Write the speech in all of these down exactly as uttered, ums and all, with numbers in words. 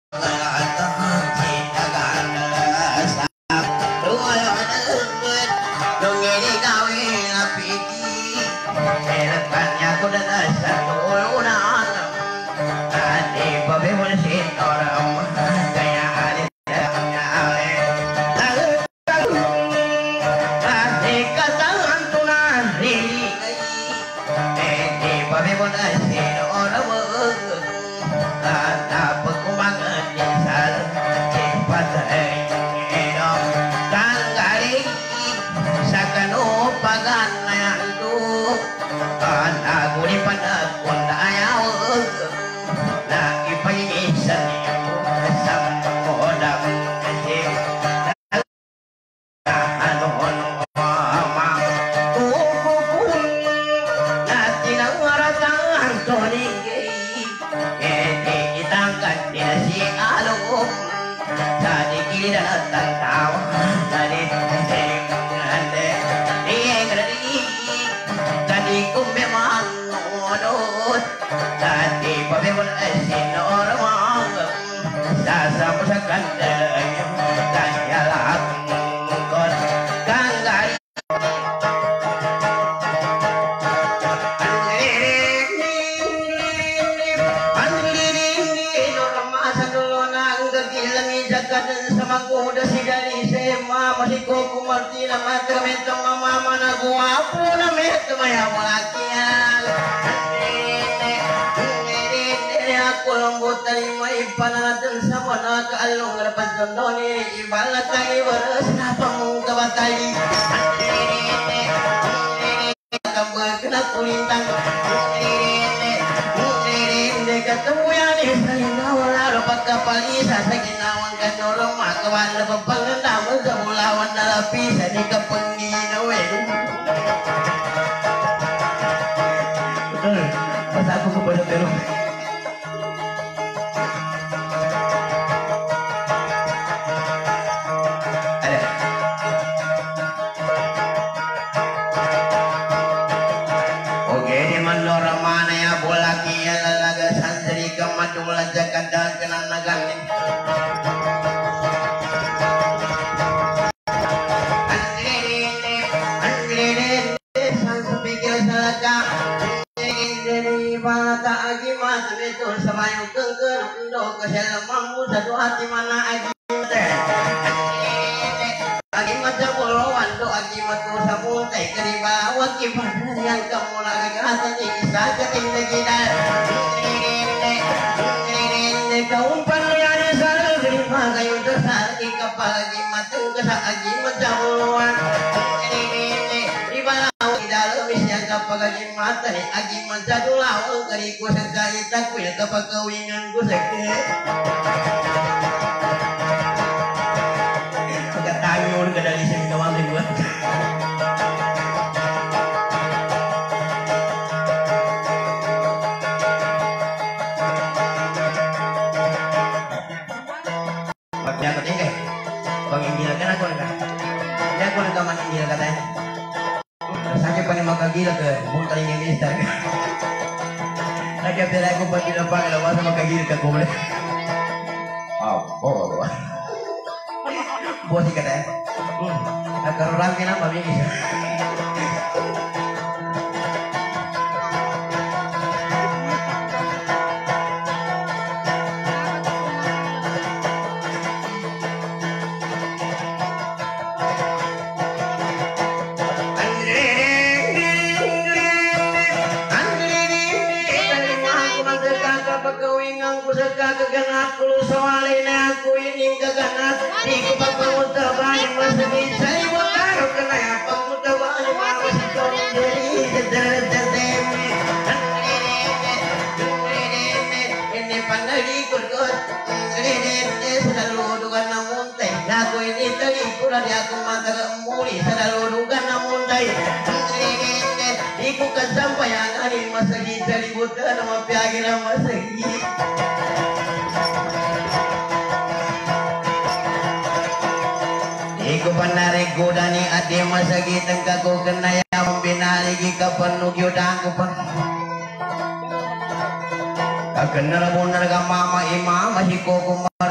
Iku panari godani ade masagi tengkaku kenaya membinali gika penuh yudangku pen kakenar bunar ga mama imam hiko kumar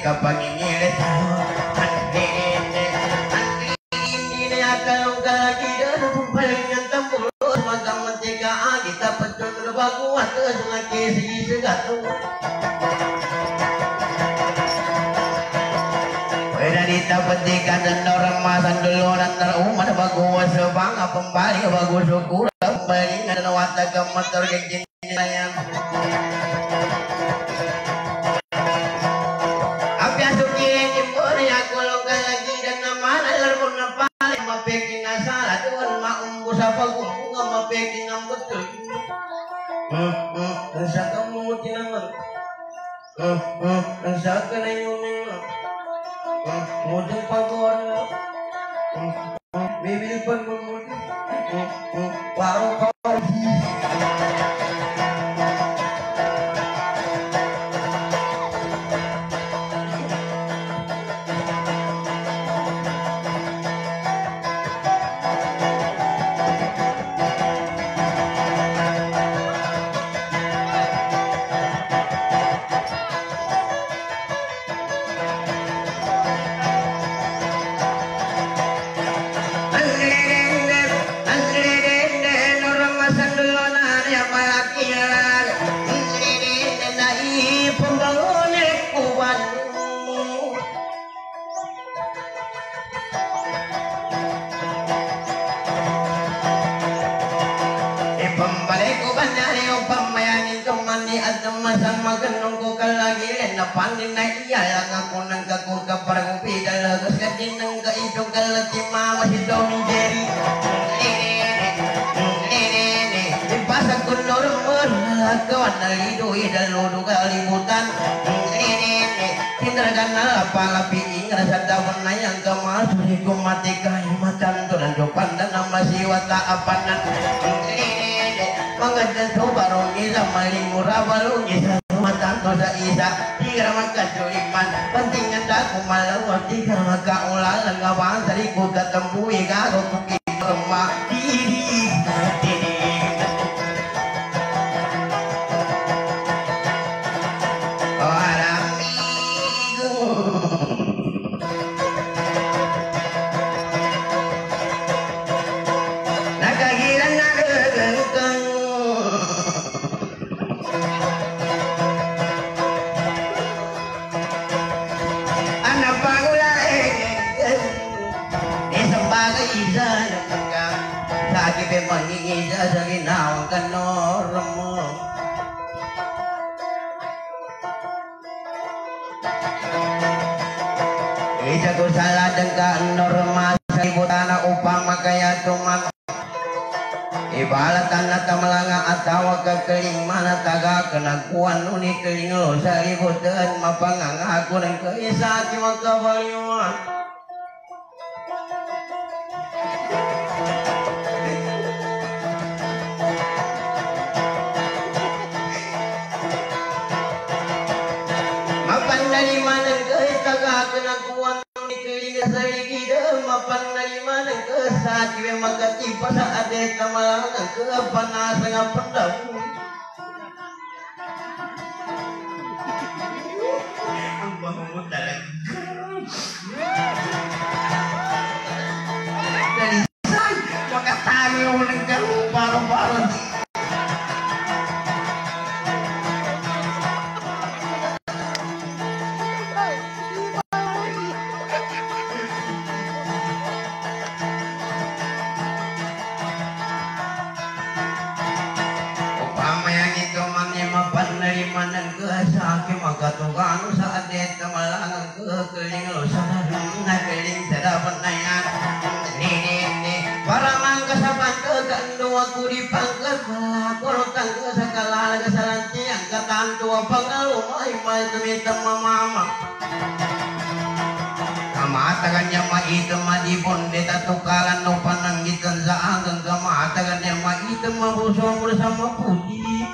kapangingilit Andini Andini Akalong kalaki dan Palingan tambulus Magang mantika Kita pecun berbaguan Dengan kisi segatu Dita petika dan orang masan dulu dan terumat bagus sebangga pembali bagus syukur kembali dan wata kemotor kecil sayang apa yang suki jempol ya kalau lagi dan nama alar pun apa mapekin asal tuan maum busapa gumbu mapekin betul hmm hmm saka muti nama hmm hmm saka nayung model pagor bibir pun model baru kau pandai naik iya yang aku nang kaku kapar kopi dalam kesedihan nang ke itu kalau cima masih domin jeri ini di pasar kunor merlakuan dari doi dan lodo kalibutan ini tindakan apa lapi ingat sadar menayang kemas beriku mati kayu macan tu dan jopan dan nama siwa tak apa nan ini mengajar tu baru ni sama limurah baru ni matan dosa isa tiga maka culiman pentingnya aku malu tiga maka ulang langgawan seriku ketembui kau kuki rumah diri orang minggu nakagilan nagagantang mengingi jadi nawang kanormo Ija ku salah dengka norma seribu tanah upang makanya tuman ibarat tanah tamelanga atau kekeling mana taga kenakuan uni keling lo seribu dan mapangang aku dan keisa cuma kebaliuan dari mana ke taga kenakuan dikeling sarigi de mapan dari mana ke sakit maka tiba saat ada tamalang ke panas ngapendam ambah mudalan dari sai maka tani menenggal baru-baru sakit maka tukang saat dia temalang ke keling lo sadar nak keling sedapat nayan ini ini para mangga saban ke kandung aku dipangkat kalau tangga segala kesalahan tiang katan tua pengalu mai mai demi teman mama kamatakannya ma itu ma di bonde tukaran no panang gitan zaang kamatakannya ma itu ma bersama bersama putih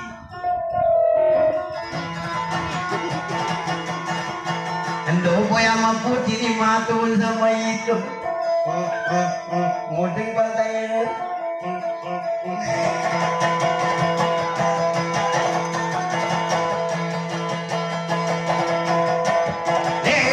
Ando po yang mampu diri matul sama itu. Muding pantai. Nih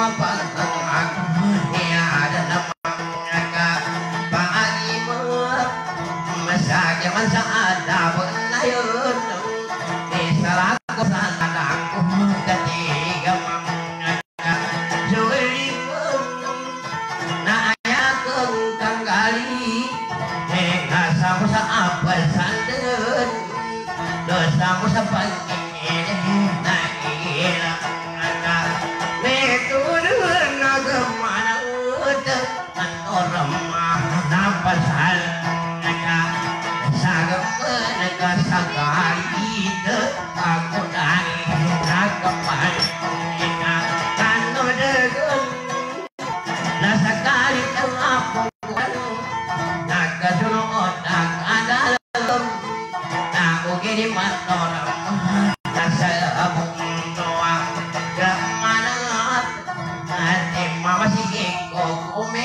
apa aku ya ada namanya kak pagi masa zaman saat dapat layun di salah kesalahan aku ketiga mamanya kak sulit na ayah kengkang kali nggak sama apa sanden dosamu sampai ini nah hilang orang mah pasal sagam menega sagari aku dari nagapai kanu degun nasakali aku naga suno otak adalam aku gini matoram nasa abung doang kemana hati mama si keko kume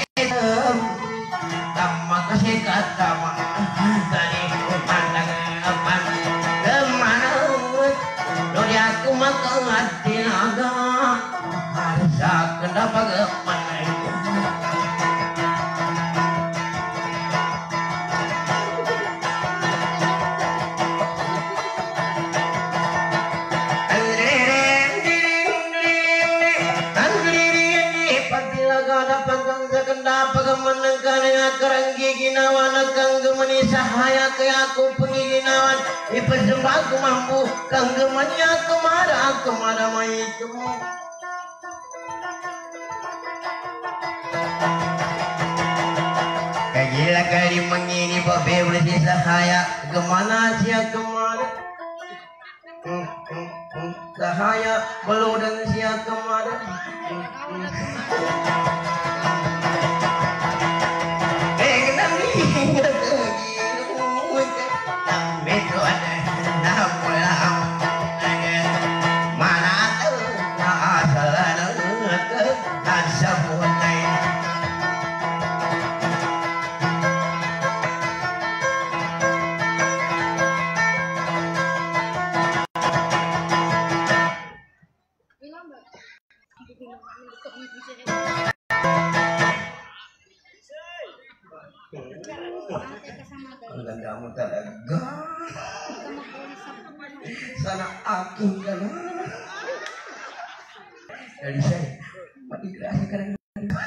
kasih kata dari pandang apa kemana dari aku makan hati naga harsa kenapa kemana ginawan kang gemeni sahaya ke aku penginawan ipesembah aku mampu kang gemeni aku marah aku marah maitu kagila kali mengini babe bersih sahaya kemana sia kemana hmm, hmm, hmm. Sahaya belum dan sia kemana hmm, hmm. Kamu talaga sana aking ka na dari saya matigrasi ka na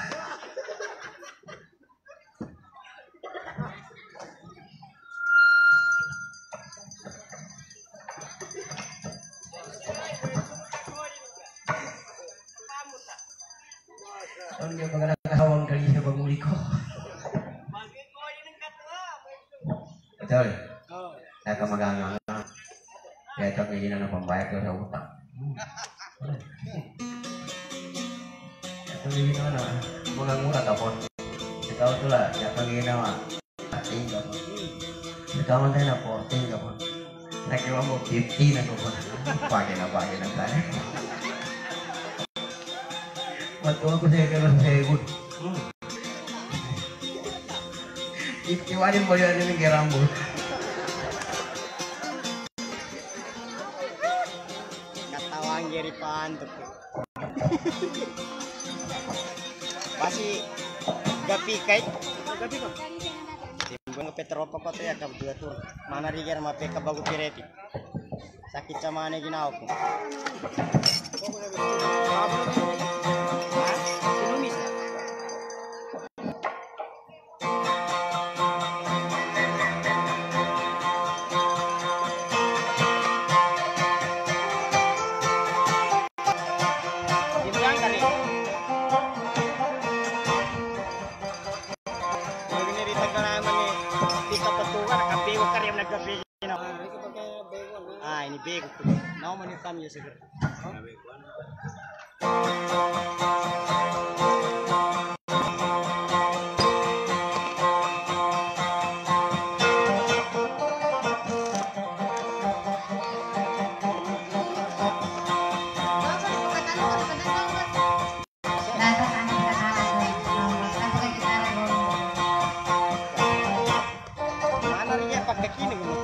ano yung mga nakasawang kali sa pagmuli ko betul. Saya kemegangan. Ya cok ini nana pembayar ke utang. Itu ini nana menganggur ataupun kita tahu lah. Ya kali ini nama tinggal. Kita mana nak porting kapan? Nak kira mau fifty nak kapan? Pakai nak pakai nak saya. Waktu aku saya kalau saya ikut. Iwanin boleh ada nih rambut. Katawang geri pantuk. Pasti gapi kait. Gapi kok. Timbang petropa kok ya kab dua tur. Mana riger mape kabagu pireti. Sakit sama ane ginaw ko. Ah, ini bego. Now man come you siguro. Mana rin yan pagkakinig mo?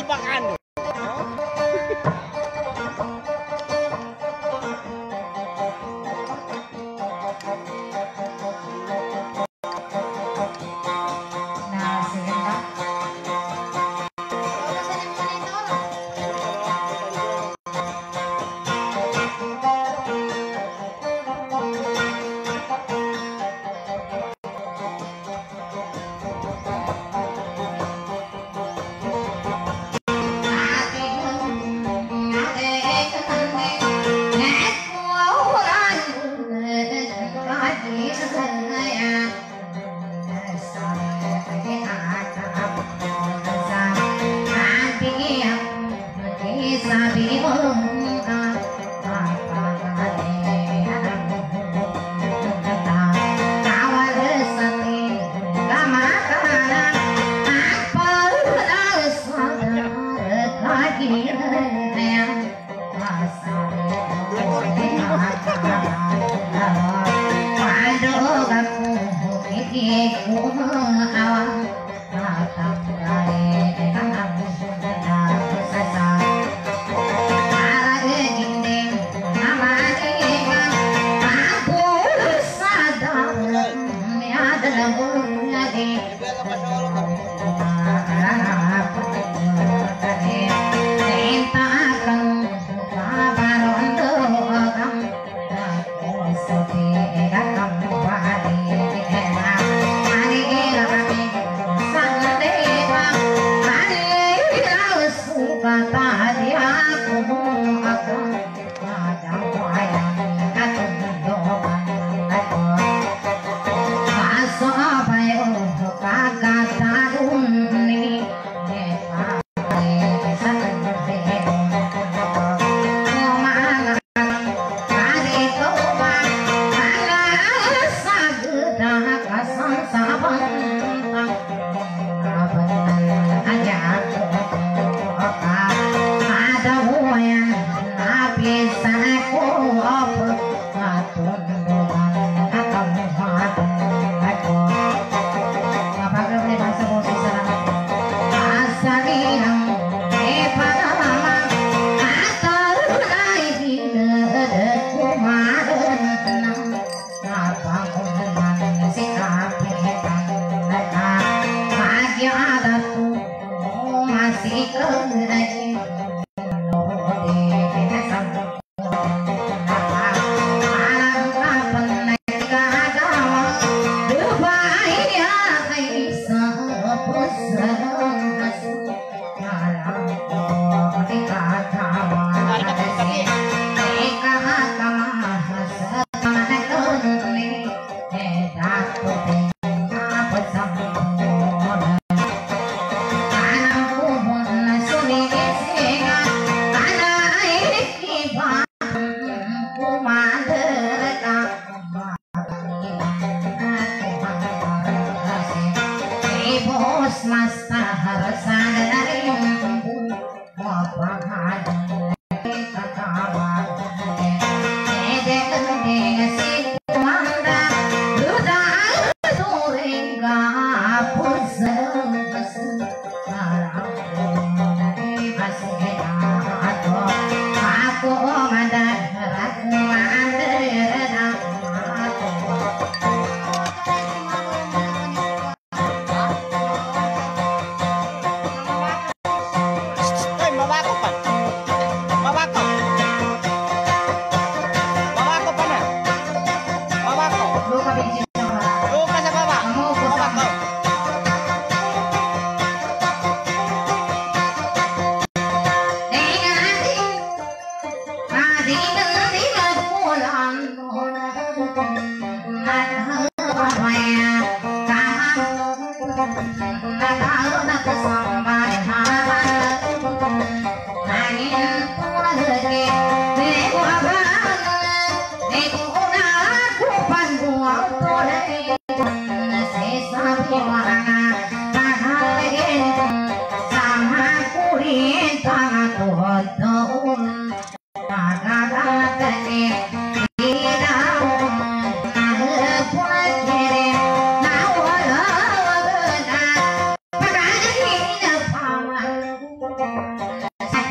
lupakan.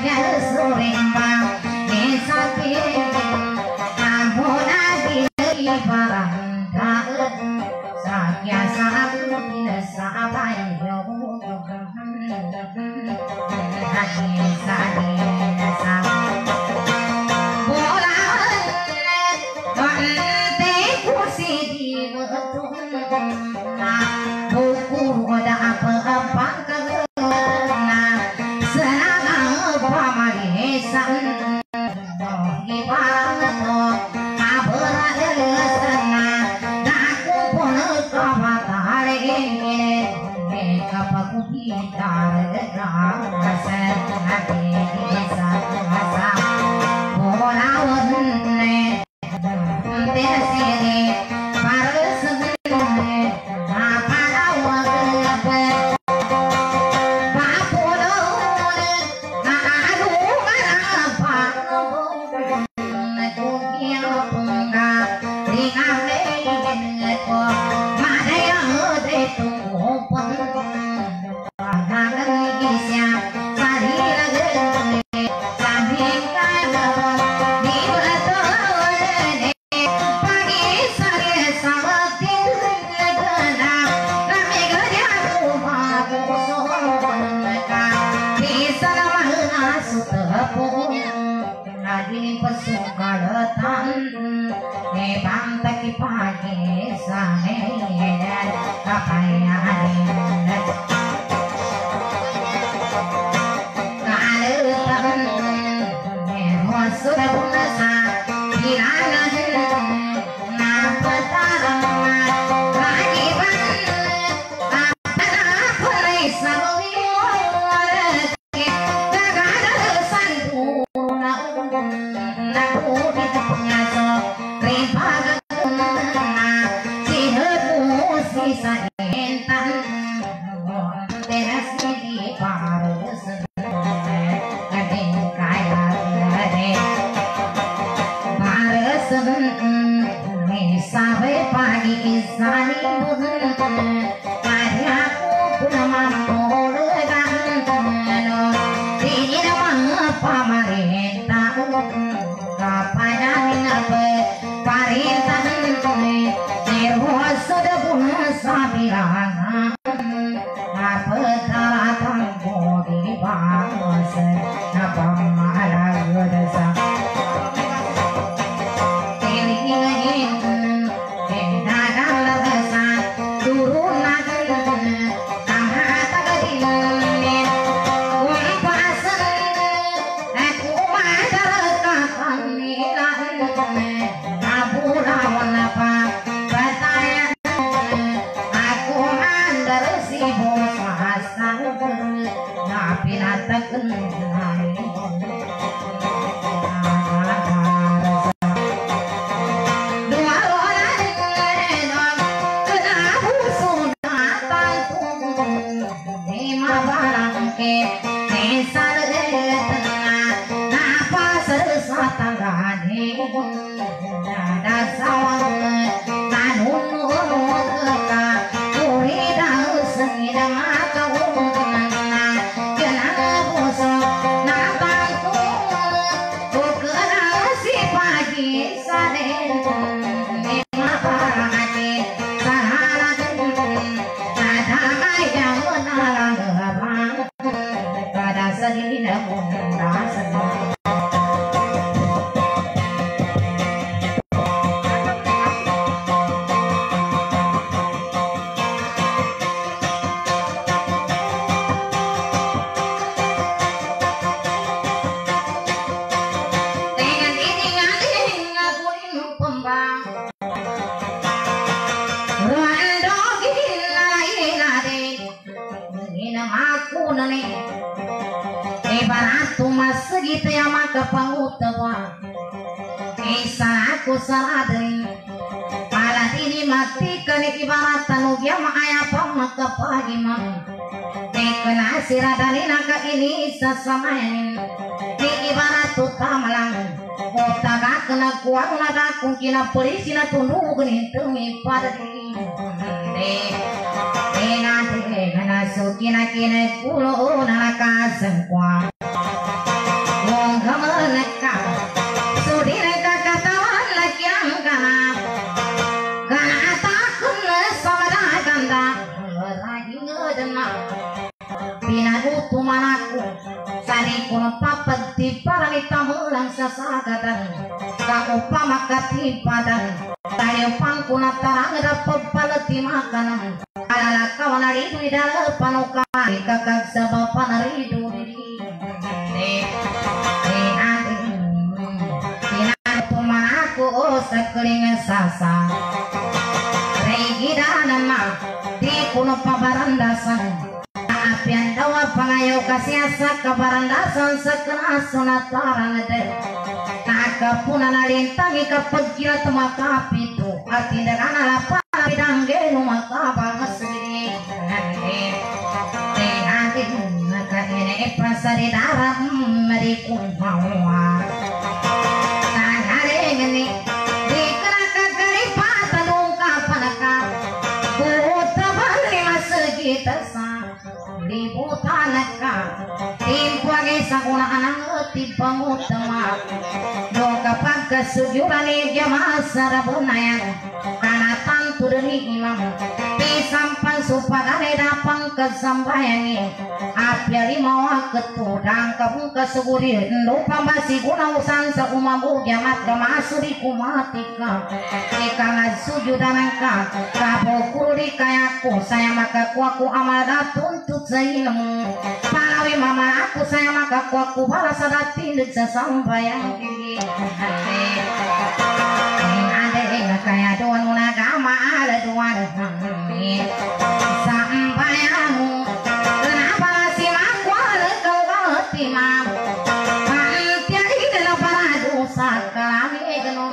Kina polisi na tunu gani tumi padri de ena de na so kina kina kulo na ka sang kwa aku sari kuno papat di paranita melang sasagatan kamu pamakati padan tayo pangkuna tarang dapat paleti makanan alala kawan ari di dalam panuka kakak sabab panaridu di aku sekeling sasa regida nama di kuno pabarandasan apian dawa pangayo kasiasa kabarandasan sekena sunat larang de nakapuna nalintangi kapagkila tumakapitu at tidak analapa bidangge numakabang sendiri di atin nakaine pasari darah merikun mawa ini di keraka keripata dongka panaka buta balima segita sa di buta naka timpuage sa kuna anang tipang utama dongka pagka sujurani jama sarabunayan kanatan tudeni imam pisampan supadane dapang kesambayangi apya limawa ketudang kabung keseguri lupa basi guna usan sa umamu jamat kamasuri kumatika ikala sujudanangka kabokuri kayaku saya maka kuaku amal tuntut zainemu palawi mama aku saya maka kuaku balas ada tindak sesambayang tinggi ada kaya doan munagama ada doan sambayangu kenapa si makwal kau gati mam pantia ida para dosa kami geno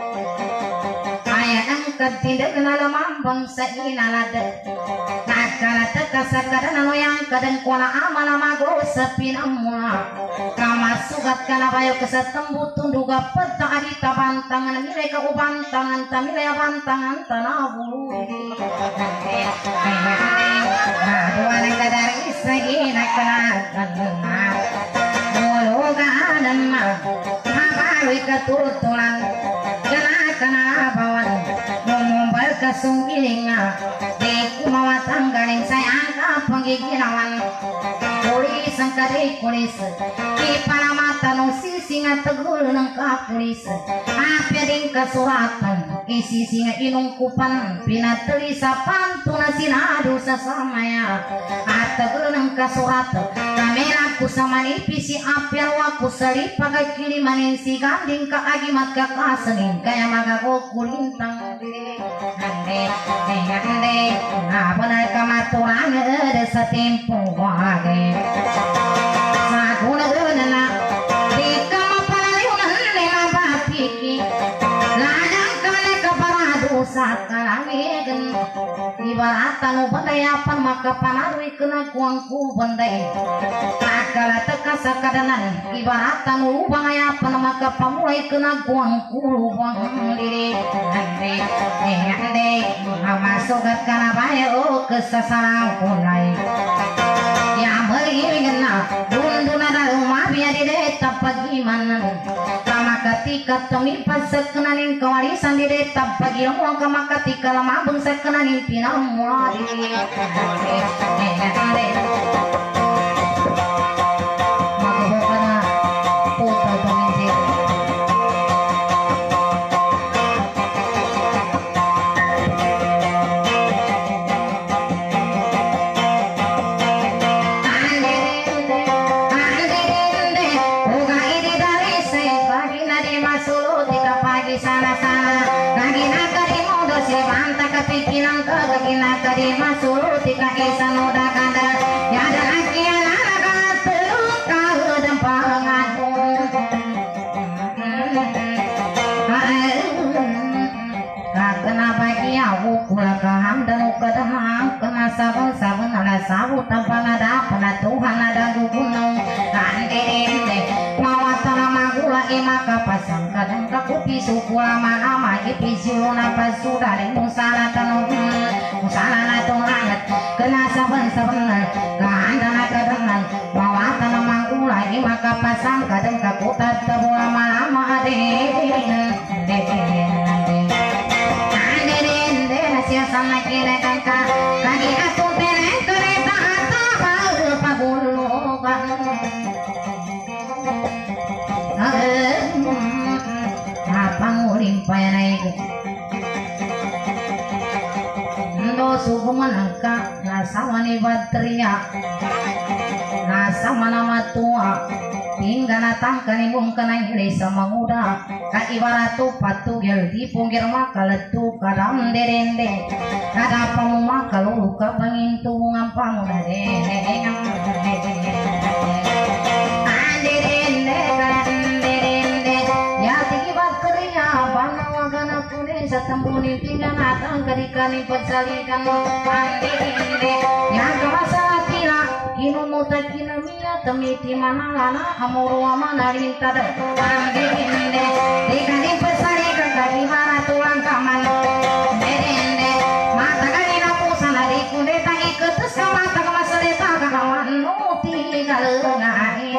ayah angkat tidak kenal mambang sa inalada nakala teka sakada nano yang kadang kuala amala mago sa pinamula kama sugat kana bayo kesetembu tunduga peta adita bantangan nilai ka ubantangan ta nilai bantangan tanah bulu aduan kadar isagina kana kana muluga anama mabawi katutulan kana kana bawan ngomong kasungkilinga di kumawatang galing sayang ka panggiginawan kulis ang kari kulis di palamata nung sisinga tegul ng kapulis apya din kasuratan isisinga inungkupan pinateli sa pantuna sinado sa samaya at tegul ng kasuratan kamera ku sa manipis si apya waku sali pagkakilimanin si ganding kaagimat kakasanin kaya magakukulintang Ande, ande, benar kamaturan ada setimpu wage. Sakuna nana, di kamapaliunan lima bapiki, ladang kale keparadu sakaramigen. Ibaratan bandayapan maka panarui kena kuangku bandai. Takala teka sakadanan, ibaratan bandayapan maka pamulai kena kuangku lubang diri. Ande, ande, masukat kana bayo kesasarang punai. Ya merigena, dunduna da rumah biar direta pagimanan. Kama ketika temi pasekenanin kawarisan direta pagi rumah kama ketika lama bung sekenanin pinam mulai. Pikiran kagakina kadi masuk tika isa noda kanda ya ada akia naraga terluka dan pangan kakena bagi aku kula kaham dan ukadamang kena sabun sabun ala sabu tanpa ada pernah Tuhan ada gunung kandirinde mawatana magula imaka pasang kadang kakupi sukula mana Pizuluna pasudari musala tanong musala na tungangat kena saban-saban kaandana kadangan mawatan na mangulay makapasang kadang kakutat tabula malama adin adin siya sa nakinekan ka kagi atong teneng kereta atau pagulo kan apa ngulim paya naik ndo suku manangka rasa mani batria rasa mana matua hingga natang kanibung kanang hili sama muda ka ibaratu patu gel di punggir maka letu kadam derende kada pamu maka luka bangintu ngampamu derende satambuni tinggal natang kadikani persalikan ande yang kawasa tira inu muta kina mia temiti manalana amuru amana rintada ande dikani persalikan kaki mana tulang kaman derende mata kanina pusana dikunde tangi ketes kamata kamasaleta kakawan nuti galungain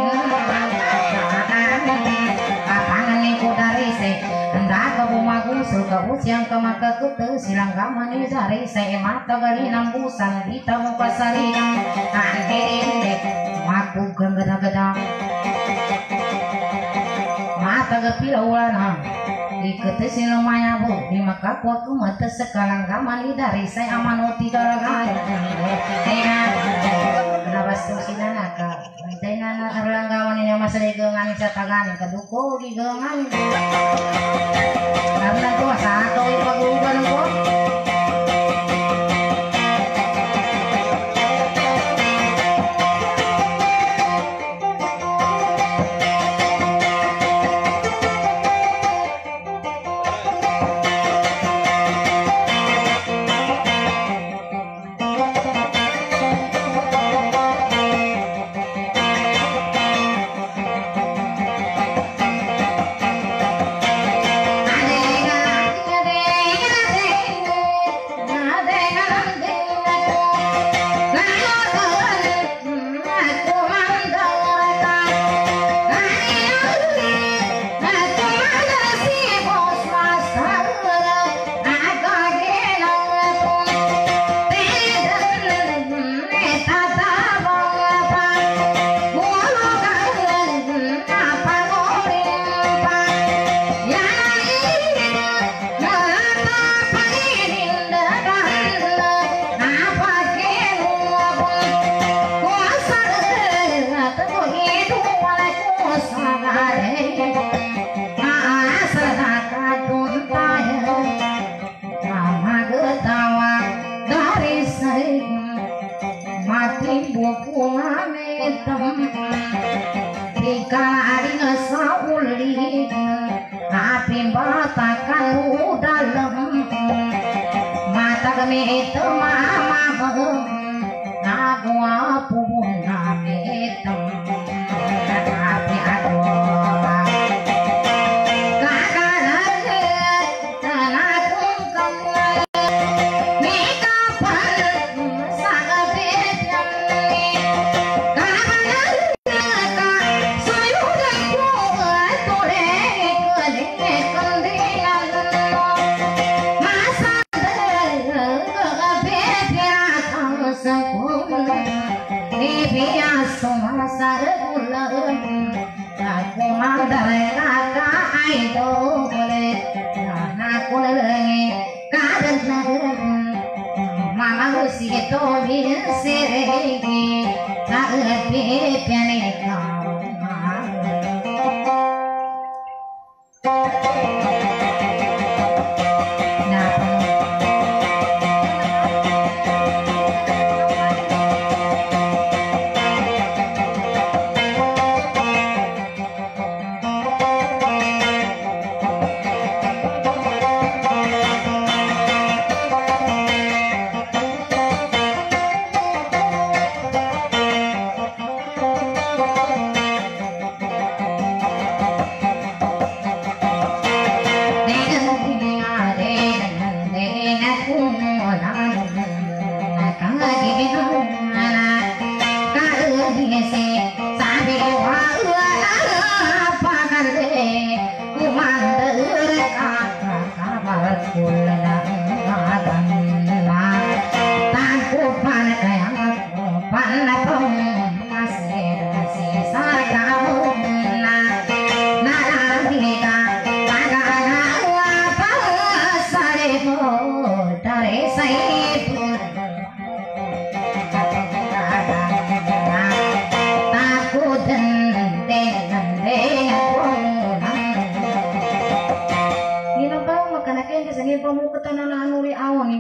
apangan ni kudari se hendak kebumagung suka usiang kemaka kutu silang kamani jari saya mata gali nambusan di tamu pasari andirinde matu genggeda-geda mata gepilawana ikut silang maya bu di maka kuaku mata sekalang kamani dari saya amanuti galagai kenapa stusina naka Tena na karanggawan niya masaligungan sa tagan kaduko gigungan karena ko sa ato ipagugan ko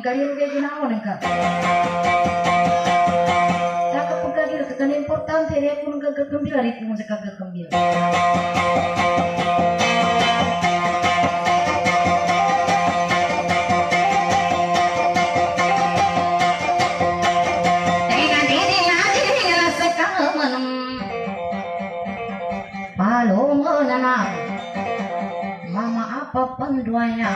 kalian kayak ginaon ka. Kakak pagkagil kan importante dia pun gagagambila rin kung sa gagagambila. Mama apa penduanya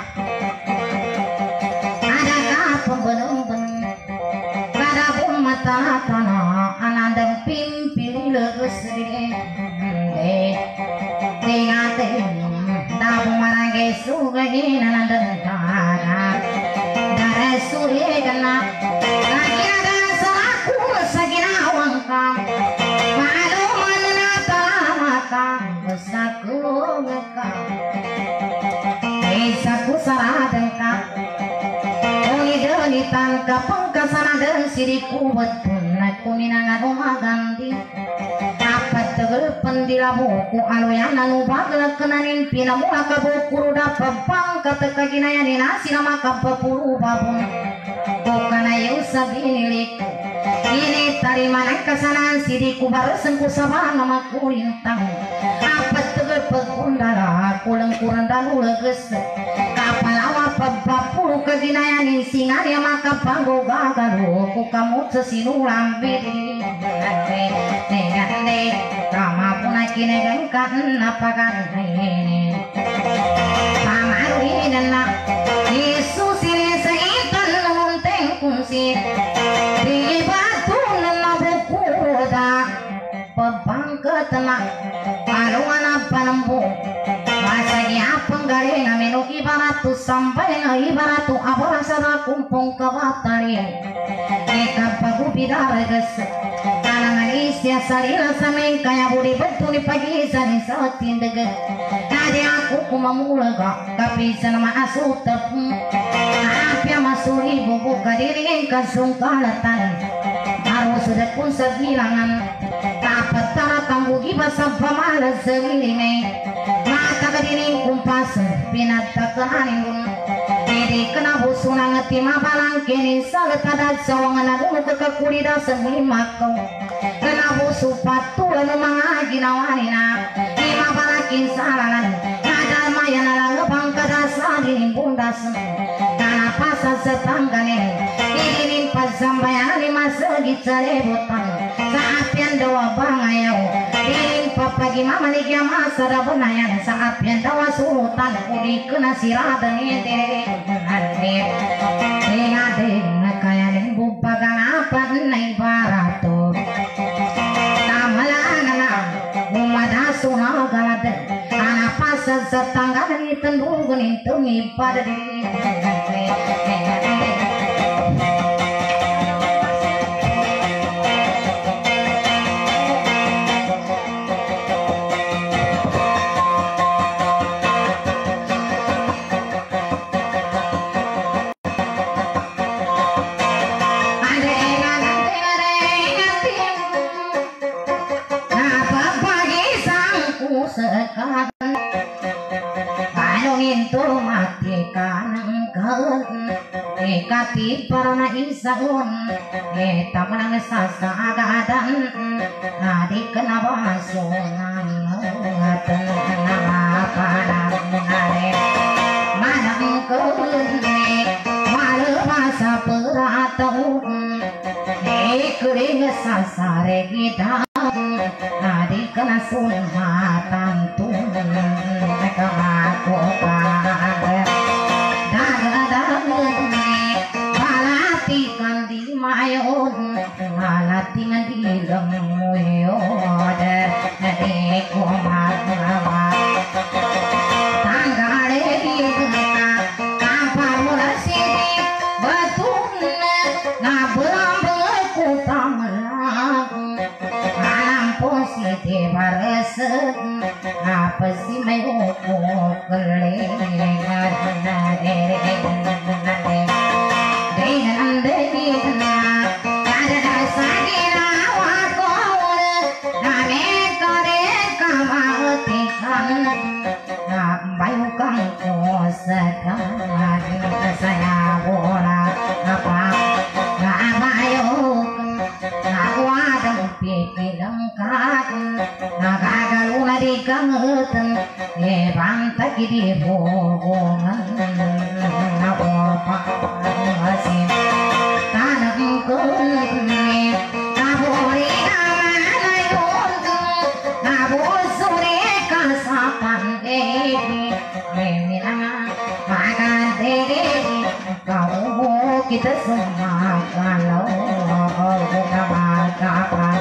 adakah pembenung-benung pada pun mata tanah anandang pimpin legus deh tinggatin tahu mana gesu gini anandang tanah dari suri kena lagi ada selaku segina wangkam malu mana mata besaku ngekam Isaku saradengka Ongidoni tangka pengkasana dan siriku betun Aku ninangan umagandi Dapat tegel pendila buku Aluyan anu bagel kenanin pina mula kabukuru dapat bangka teka ginayani nasi nama kapapuru babun Bukana yusab iniliku Ini tari mana kasanan siriku baru sengku sabah nama kulintang Dapat tegel pegundara kulengkuran dalu leges kapal awak pebapuru keginayani singarya maka panggo gagalu ku kamu sesinulang bidi negande kama puna kine gengkan apakan ini pamaru ini nak Yesus ini seitan nunteng kunsi di batu buku dah pebangka tenang alungan apa nembung masagi apang gari na menu ibaratu sampai na ibaratu aborasara kumpung kabatari eka pagu bidara ges kalangan isya salira sameng kaya budi betuni pagi sani satin dege nadi aku kumamulaga kapisa nama asu tepung apya masuri bubu kadiri kasung kalatan harus sudah pun segilangan dapat tara tambugi basah pamalas segilime mata kadiring kumpas pinata kehaning gun jadi kena busuna ngeti mabalang kini saletada sawangan adu kekakulida sebuli makau kena busu patu anu mangagi nawanina lima balakin salangan nadal maya nalang bangkada sadiring bundas kana pasal setanggane idirin pasambayan lima segi cerebutan saat yang doa bangayau irin papagi mama ni kiama sada benayan saat yang doa surutan udi kena siradan ide nanti ingade nakayan bupagang apa nai barato tamalana umada suna galade ana pasal setangga ni tendung ni tungi pada diri kati parana isaun eta menang sasa agadan adik kena basunan ngaten nama padang ngare manang keune malu masa perataun eh kering sasare kita adik kena sulmatan tun kamaku pada mayon alati ngadi lemuyo de de kumarawa tanggale dina kapal sini batun na belang ku tamalang alam positif bares apa sih mayo ku kelengar na de saya bola bari kangen e banta kidi bohongan apa pasin tanam kunni kaburi kamana yontu kabur sore kasapan devi memina makan devi kau kita semua kalau bukan makan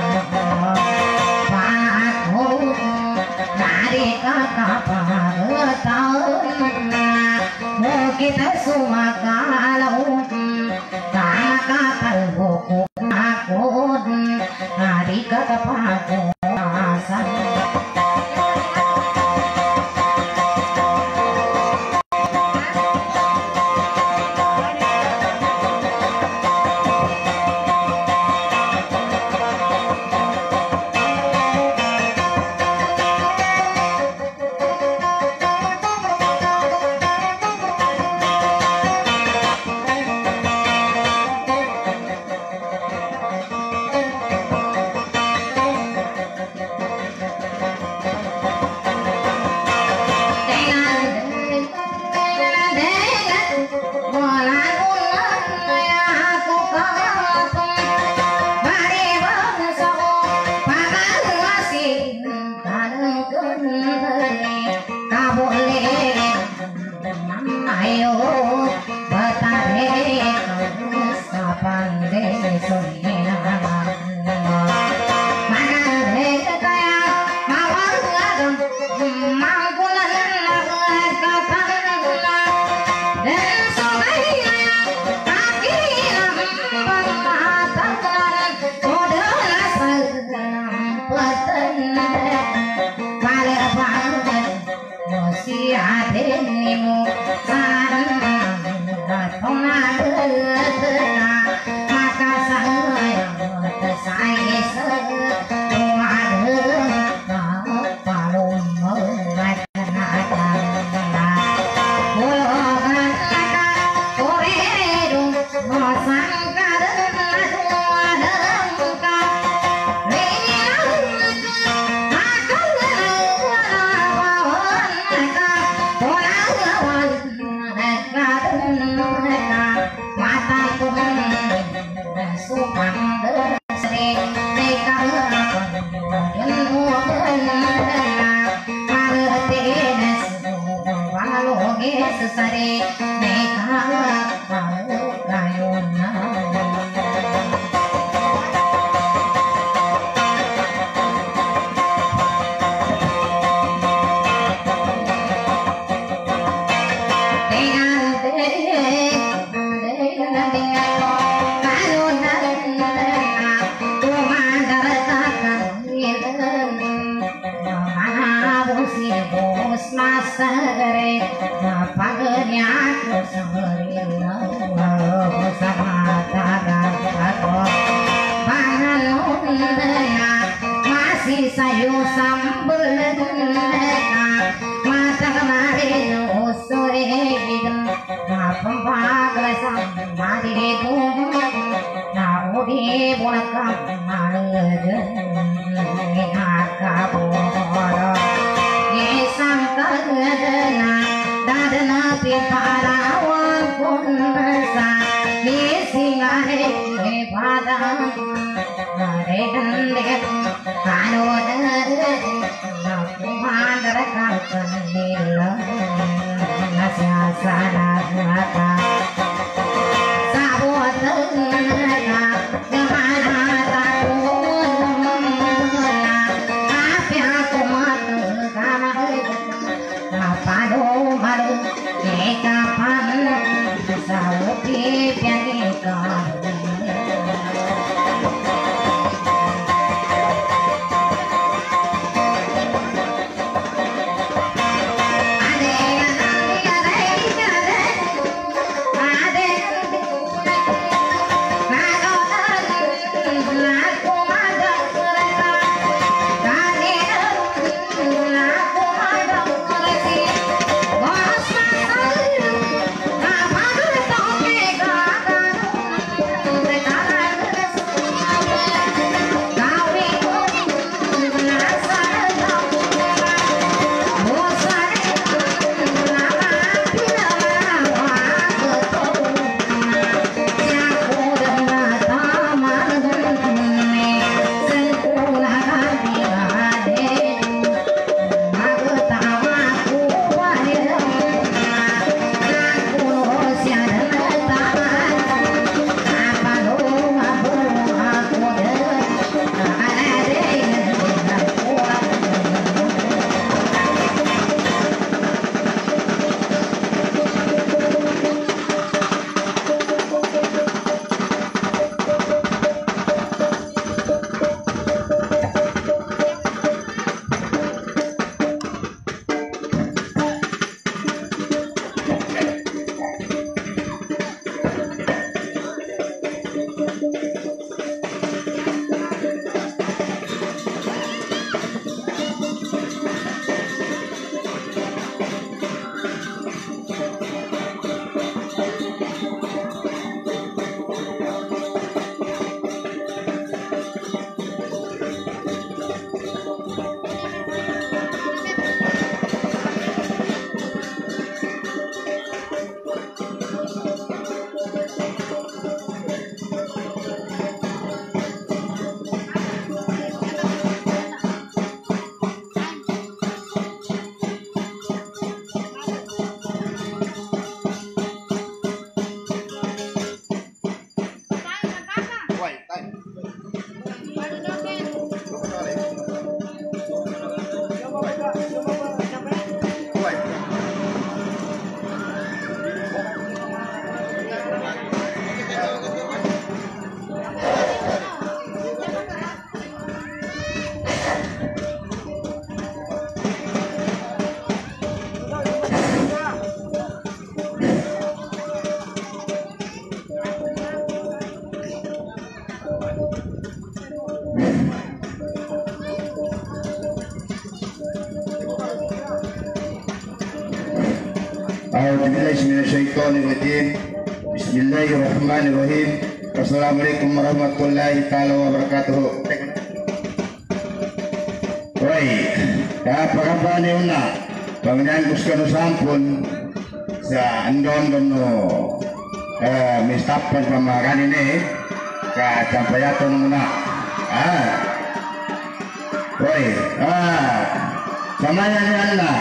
kita semua kalau tak kapal buku aku hari kata pakuasan Bismillahirrahmanirrahim. Assalamualaikum warahmatullahi taala wabarakatuh. Oi, kapakapan ni una pangnyan gusto no sampun sa andon dono eh mistapan pamakan ini ka campayato muna. Ah. Oi, ah. Samanya ni Allah.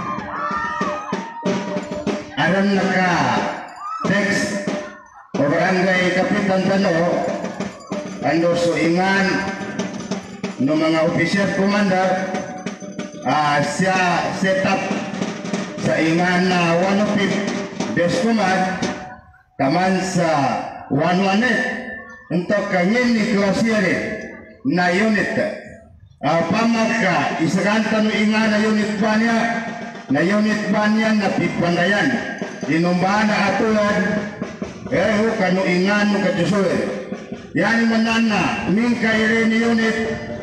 Aram naka teks barangay Kapitan Tano ando suingan no mga opisyal commander uh, siya set up sa ingan na one of it best command taman sa one one eight untuk kanyin ni klasiere na unit uh, pamaka isaganta no ingan na unit ba niya na unit ba niya na pipandayan inumbahan na atulad eh kanu ingan mo kajusul yani manana min kaire ni unit